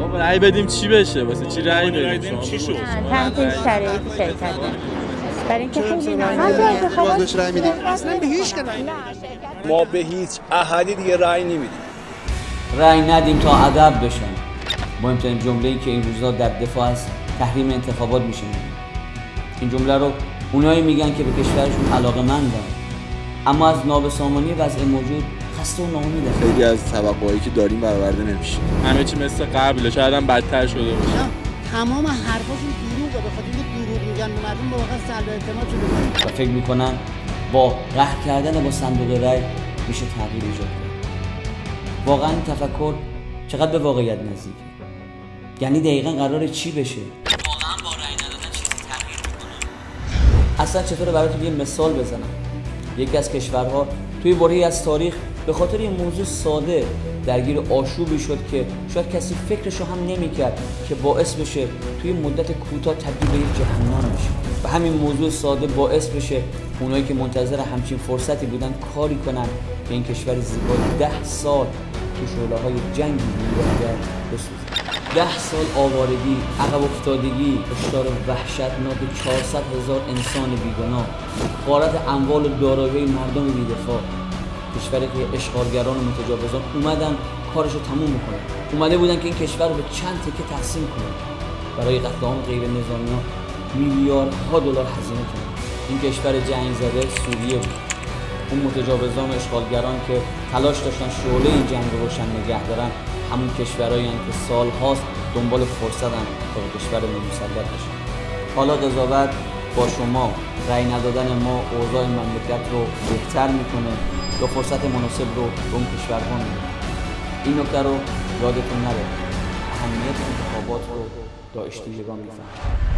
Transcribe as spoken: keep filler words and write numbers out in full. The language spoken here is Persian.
خب رأی بدیم چی بشه؟ واسه چی رأی بدیم؟ چی شد؟ تحت شرایط شرکت کنیم. برای اینکه خیلی باز بهش رأی میدیم. اصلا به هیچ که ما به هیچ احدی دیگه رأی نمیدیم. رأی ندیم تا ادب بشن. مهمترین جمله‌ای که این روزا در دفاع از تحریم انتخابات میشه. این جمله رو اونایی میگن که به کشورشون علاقه‌مندن، اما از نابسامانی وضع موجود خسته و ناامیدن. خیلی از توقعاتی که داریم برآورده نمیشه. همه چی مثل قبل، شاید هم بدتر شده باشه. تمام حرفاشون دروغه، به خاطر اینکه دروغ میگن به مردم واقعا سلب اعتماد شده. و فکر میکنن با قهر کردن با صندوق رأی میشه تغییر ایجاد کرد. واقعا این تفکر چقدر به واقعیت نزدیکه؟ یعنی دقیقاً قراره چی بشه؟ واقعا با رأی ندادن چیزی تغییر میکنه؟ اصلا چطوره براتون یه مثال بزنم؟ یکی از کشورها توی برهه‌ای از تاریخ به خاطر این موضوع ساده درگیر آشوبی شد که شاید کسی فکرشو هم نمی‌کرد که باعث بشه توی مدت کوتاه تبدیل به یک جهنم بشه. و همین موضوع ساده باعث بشه اونایی که منتظر همچین فرصتی بودن کاری کنن که این کشور زیبا ده سال تو شعله‌های جنگی بی‌نهایت بسوزه. ده سال آوارگی، عقب افتادگی، کشتار وحشتناک چهارصد هزار انسان بیگناه، غارت اموال و دارایی‌های مردم بی‌دفاع. کشوری که اشغالگران و متجاوزان اومدن کارشو تموم میکنن. اومده بودن که این کشور رو به چند تکه تقسیم کنن. برای قتل عام غیر نظامیان میلیاردها دلار هزینه کردن. این کشور جنگ زده سوریه بود. اون متجاوزان و اشغالگران که تلاش داشتن شعله این جنگ رو روشن نگه دارن، همون کشورهایی هستند که سالهاست دنبال فرصتن تا به کشور مسلط بشن. حالا قضاوت با شما، رأی ندادن ما اوضاع مملکت رو بهتر میکنه یا فرصت مناسب رو به اون کشورها میده. این نکته رو یادتون نره. اهمیت انتخابات رو تا اشتیاقان میفهمید.